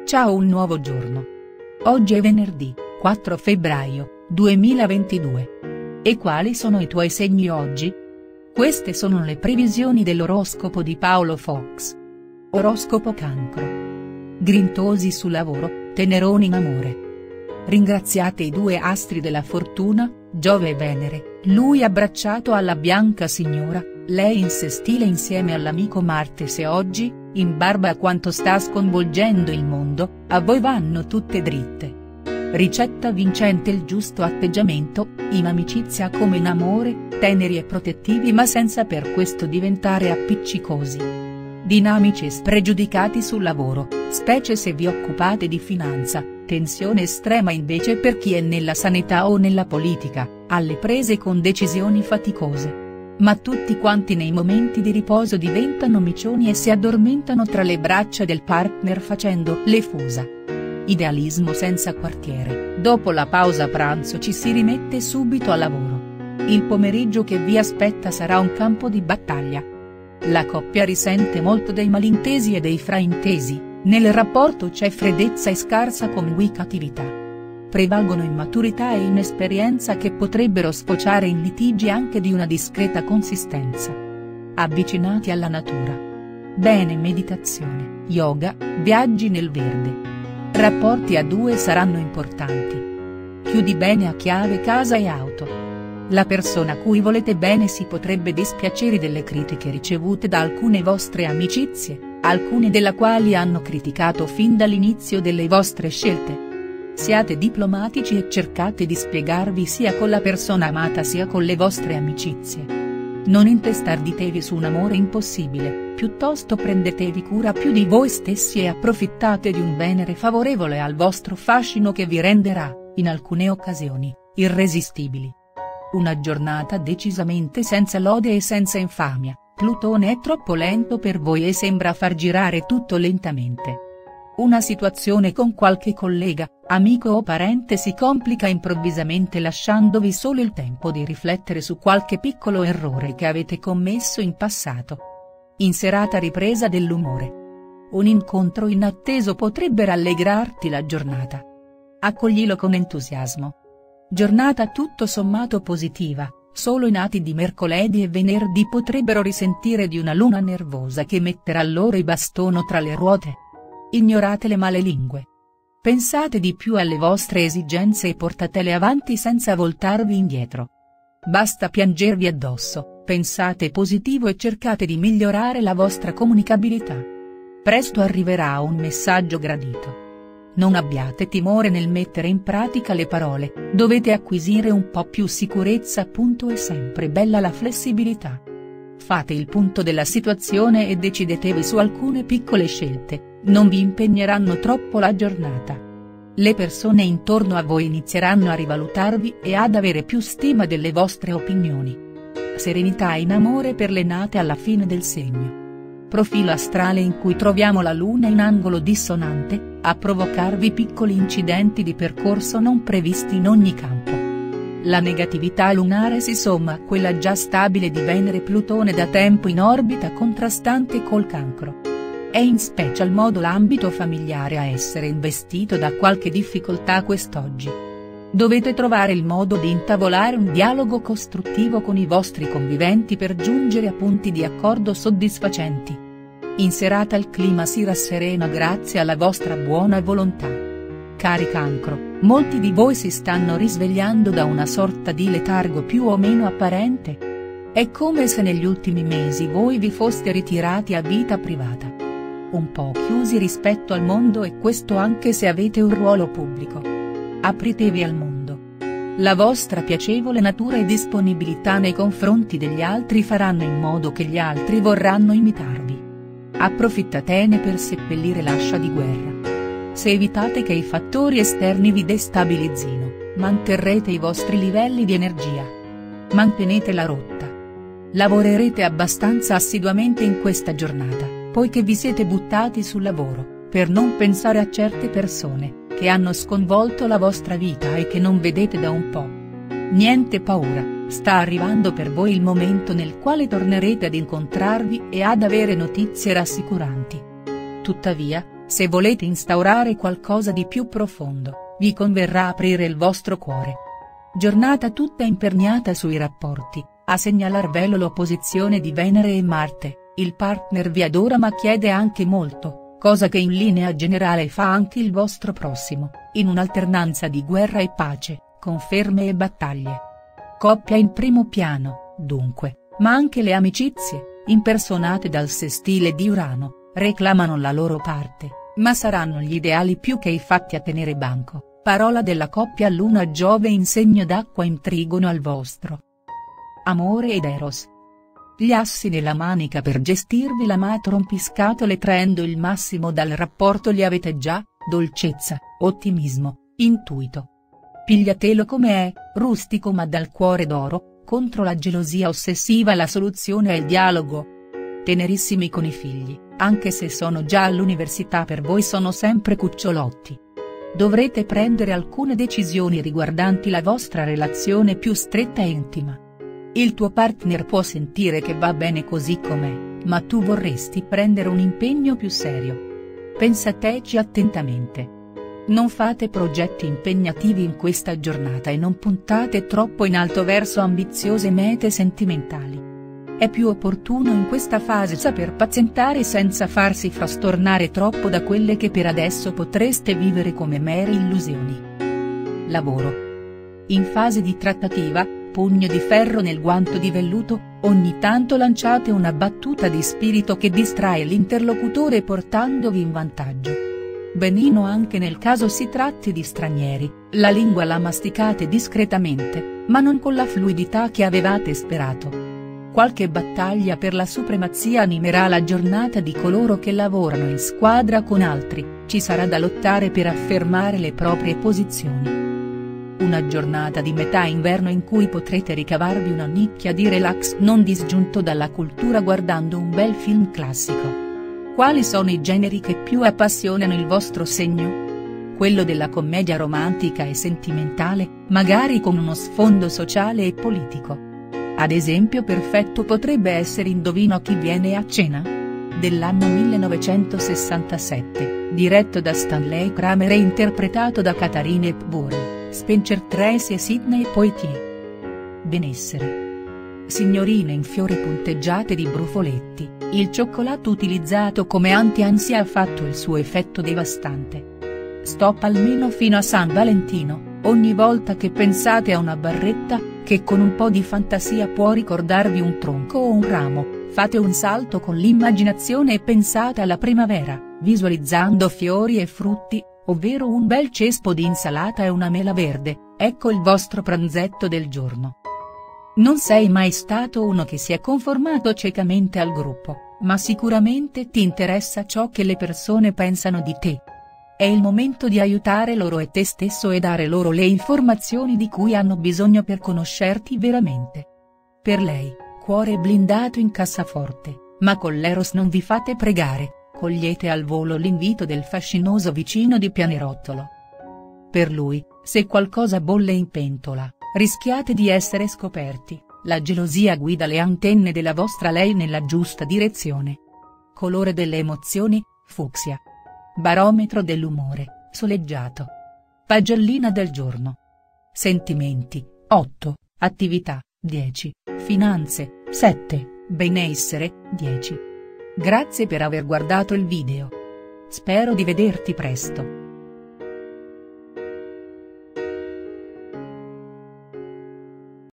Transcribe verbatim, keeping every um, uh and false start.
Ciao, un nuovo giorno. Oggi è venerdì, quattro febbraio, duemilaventidue. E quali sono i tuoi segni oggi? Queste sono le previsioni dell'oroscopo di Paolo Fox. Oroscopo Cancro. Grintosi sul lavoro, teneroni in amore. Ringraziate i due astri della fortuna, Giove e Venere, lui abbracciato alla bianca signora, lei in sestile insieme all'amico Marte. Se oggi, in barba a quanto sta sconvolgendo il mondo, a voi vanno tutte dritte. Ricetta vincente: il giusto atteggiamento, in amicizia come in amore, teneri e protettivi ma senza per questo diventare appiccicosi. Dinamici e spregiudicati sul lavoro, specie se vi occupate di finanza, tensione estrema invece per chi è nella sanità o nella politica, alle prese con decisioni faticose. Ma tutti quanti nei momenti di riposo diventano micioni e si addormentano tra le braccia del partner facendo le fusa. Idealismo senza quartiere, dopo la pausa pranzo ci si rimette subito al lavoro. Il pomeriggio che vi aspetta sarà un campo di battaglia. La coppia risente molto dei malintesi e dei fraintesi, nel rapporto c'è freddezza e scarsa comunicatività. Prevalgono immaturità e inesperienza che potrebbero sfociare in litigi anche di una discreta consistenza. Avvicinati alla natura. Bene meditazione, yoga, viaggi nel verde. Rapporti a due saranno importanti. Chiudi bene a chiave casa e auto. La persona a cui volete bene si potrebbe dispiacere delle critiche ricevute da alcune vostre amicizie, alcune delle quali hanno criticato fin dall'inizio delle vostre scelte. Siate diplomatici e cercate di spiegarvi sia con la persona amata sia con le vostre amicizie. Non intestarditevi su un amore impossibile, piuttosto prendetevi cura più di voi stessi e approfittate di un Venere favorevole al vostro fascino che vi renderà, in alcune occasioni, irresistibili. Una giornata decisamente senza lode e senza infamia, Plutone è troppo lento per voi e sembra far girare tutto lentamente. Una situazione con qualche collega, amico o parente si complica improvvisamente lasciandovi solo il tempo di riflettere su qualche piccolo errore che avete commesso in passato. In serata ripresa dell'umore. Un incontro inatteso potrebbe rallegrarti la giornata. Accoglilo con entusiasmo. Giornata tutto sommato positiva, solo i nati di mercoledì e venerdì potrebbero risentire di una luna nervosa che metterà loro il bastone tra le ruote. Ignorate le male lingue. Pensate di più alle vostre esigenze e portatele avanti senza voltarvi indietro. Basta piangervi addosso, pensate positivo e cercate di migliorare la vostra comunicabilità. Presto arriverà un messaggio gradito. Non abbiate timore nel mettere in pratica le parole, dovete acquisire un po' più sicurezza. È sempre bella la flessibilità. Fate il punto della situazione e decidetevi su alcune piccole scelte, non vi impegneranno troppo la giornata. Le persone intorno a voi inizieranno a rivalutarvi e ad avere più stima delle vostre opinioni. Serenità in amore per le nate alla fine del segno. Profilo astrale in cui troviamo la luna in angolo dissonante, a provocarvi piccoli incidenti di percorso non previsti in ogni campo. La negatività lunare si somma a quella già stabile di Venere Plutone da tempo in orbita contrastante col Cancro. È in special modo l'ambito familiare a essere investito da qualche difficoltà quest'oggi. Dovete trovare il modo di intavolare un dialogo costruttivo con i vostri conviventi per giungere a punti di accordo soddisfacenti. In serata il clima si rasserena grazie alla vostra buona volontà. Cari Cancro, molti di voi si stanno risvegliando da una sorta di letargo più o meno apparente. È come se negli ultimi mesi voi vi foste ritirati a vita privata. Un po' chiusi rispetto al mondo, e questo anche se avete un ruolo pubblico. Apritevi al mondo. La vostra piacevole natura e disponibilità nei confronti degli altri faranno in modo che gli altri vorranno imitarvi. Approfittatene per seppellire l'ascia di guerra. Se evitate che i fattori esterni vi destabilizzino, manterrete i vostri livelli di energia. Mantenete la rotta. Lavorerete abbastanza assiduamente in questa giornata, poiché vi siete buttati sul lavoro, per non pensare a certe persone, che hanno sconvolto la vostra vita e che non vedete da un po'. Niente paura, sta arrivando per voi il momento nel quale tornerete ad incontrarvi e ad avere notizie rassicuranti. Tuttavia, Se volete instaurare qualcosa di più profondo, vi converrà aprire il vostro cuore. Giornata tutta imperniata sui rapporti, a segnalarvelo l'opposizione di Venere e Marte, il partner vi adora ma chiede anche molto, cosa che in linea generale fa anche il vostro prossimo, in un'alternanza di guerra e pace, conferme e battaglie. Coppia in primo piano, dunque, ma anche le amicizie, impersonate dal sestile di Urano, reclamano la loro parte, ma saranno gli ideali più che i fatti a tenere banco, parola della coppia Luna Giove in segno d'acqua in trigono al vostro. Amore ed Eros. Gli assi nella manica per gestirvi la ma rompiscatole traendo il massimo dal rapporto li avete già, dolcezza, ottimismo, intuito. Pigliatelo come è, rustico ma dal cuore d'oro, contro la gelosia ossessiva la soluzione è il dialogo. Tenerissimi con i figli, anche se sono già all'università per voi sono sempre cucciolotti. Dovrete prendere alcune decisioni riguardanti la vostra relazione più stretta e intima. Il tuo partner può sentire che va bene così com'è, ma tu vorresti prendere un impegno più serio. Pensateci attentamente. Non fate progetti impegnativi in questa giornata e non puntate troppo in alto verso ambiziose mete sentimentali. È più opportuno in questa fase saper pazientare senza farsi frastornare troppo da quelle che per adesso potreste vivere come mere illusioni. Lavoro. In fase di trattativa, pugno di ferro nel guanto di velluto, ogni tanto lanciate una battuta di spirito che distrae l'interlocutore portandovi in vantaggio. Benino anche nel caso si tratti di stranieri, la lingua la masticate discretamente, ma non con la fluidità che avevate sperato. Qualche battaglia per la supremazia animerà la giornata di coloro che lavorano in squadra con altri, ci sarà da lottare per affermare le proprie posizioni. Una giornata di metà inverno in cui potrete ricavarvi una nicchia di relax non disgiunto dalla cultura guardando un bel film classico. Quali sono i generi che più appassionano il vostro segno? Quello della commedia romantica e sentimentale, magari con uno sfondo sociale e politico. Ad esempio perfetto potrebbe essere Indovino chi viene a cena? Dell'anno millenovecentosessantasette, diretto da Stanley Kramer e interpretato da Katharine Hepburn, Spencer Tracy e Sidney Poitier. Benessere. Signorine in fiore punteggiate di brufoletti, il cioccolato utilizzato come anti-ansia ha fatto il suo effetto devastante. Stop almeno fino a San Valentino, ogni volta che pensate a una barretta, che con un po' di fantasia può ricordarvi un tronco o un ramo, fate un salto con l'immaginazione e pensate alla primavera, visualizzando fiori e frutti, ovvero un bel cespo di insalata e una mela verde, ecco il vostro pranzetto del giorno. Non sei mai stato uno che si è conformato ciecamente al gruppo, ma sicuramente ti interessa ciò che le persone pensano di te. È il momento di aiutare loro e te stesso e dare loro le informazioni di cui hanno bisogno per conoscerti veramente. Per lei, cuore blindato in cassaforte, ma con l'Eros non vi fate pregare, cogliete al volo l'invito del fascinoso vicino di pianerottolo. Per lui, se qualcosa bolle in pentola, rischiate di essere scoperti, la gelosia guida le antenne della vostra lei nella giusta direzione. Colore delle emozioni, fucsia. Barometro dell'umore, soleggiato. Pagellina del giorno. Sentimenti, otto, attività, dieci, finanze, sette, benessere, dieci. Grazie per aver guardato il video. Spero di vederti presto.